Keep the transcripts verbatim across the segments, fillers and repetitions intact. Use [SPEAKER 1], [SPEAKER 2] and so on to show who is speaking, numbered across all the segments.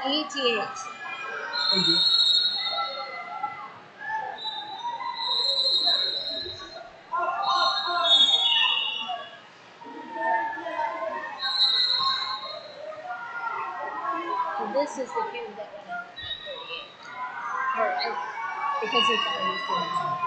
[SPEAKER 1] eighty-eight.
[SPEAKER 2] Thank you.
[SPEAKER 1] So this is the cube that went in at thirty-eight. Or I, because it's always doing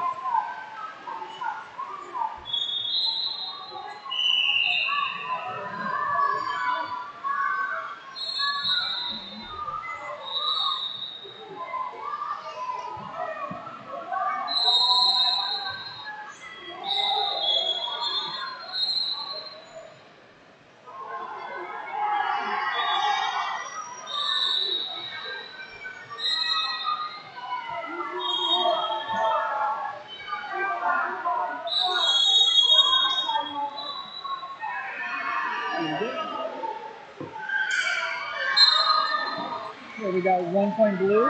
[SPEAKER 2] Yeah, we got one point blue.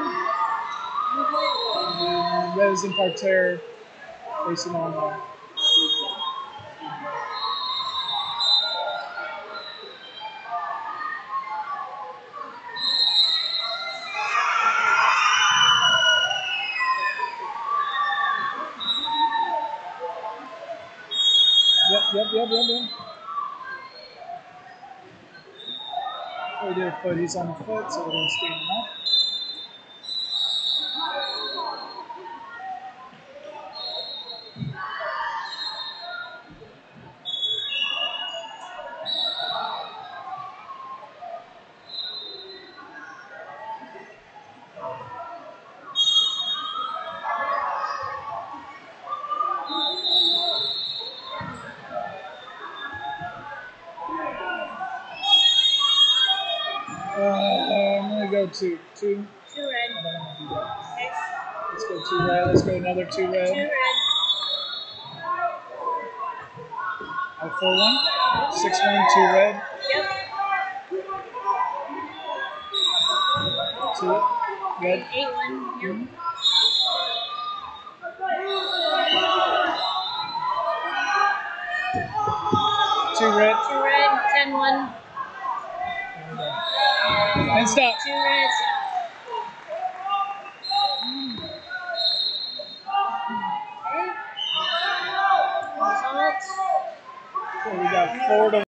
[SPEAKER 2] And Rose and Parterre facing on there. Yep, yep, yep, yep, yep. We'll do a foot. He's on the foot, so we're going to stand him up. Uh, I'm going to go two. Two?
[SPEAKER 1] two red.
[SPEAKER 2] I don't want to do that.
[SPEAKER 1] Okay.
[SPEAKER 2] Let's go two red. Let's go another two red.
[SPEAKER 1] Two red.
[SPEAKER 2] Oh, four one. Six one, two red.
[SPEAKER 1] Yep.
[SPEAKER 2] Two red.
[SPEAKER 1] Eight one. Yep.
[SPEAKER 2] Mm-hmm. Two red.
[SPEAKER 1] Two red. Ten one.
[SPEAKER 2] And stop.
[SPEAKER 1] Two red. Okay. Result.
[SPEAKER 2] So we got four to